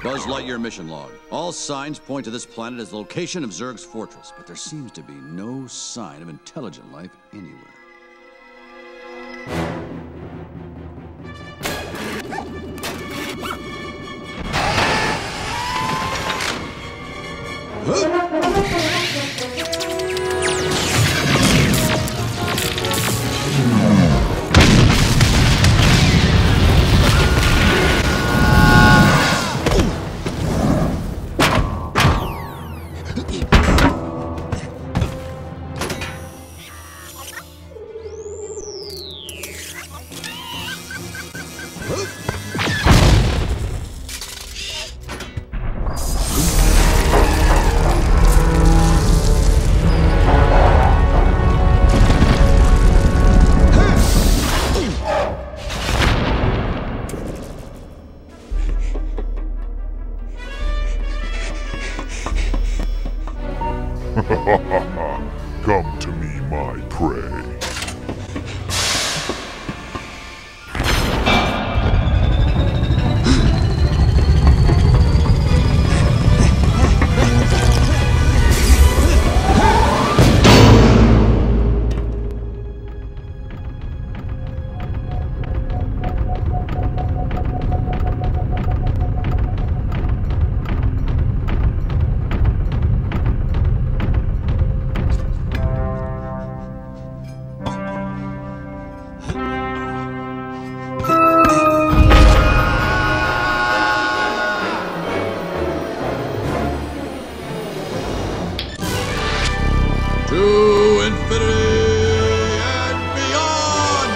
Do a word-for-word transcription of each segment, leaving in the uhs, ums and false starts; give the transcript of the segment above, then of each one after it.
Buzz Lightyear mission log. All signs point to this planet as the location of Zurg's fortress, but there seems to be no sign of intelligent life anywhere. Come to me, my prey. To infinity and beyond!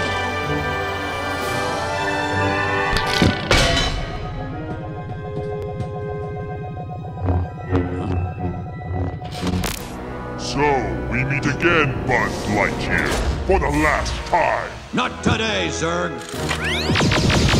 So, we meet again, Buzz Lightyear, for the last time. Not today, Zurg!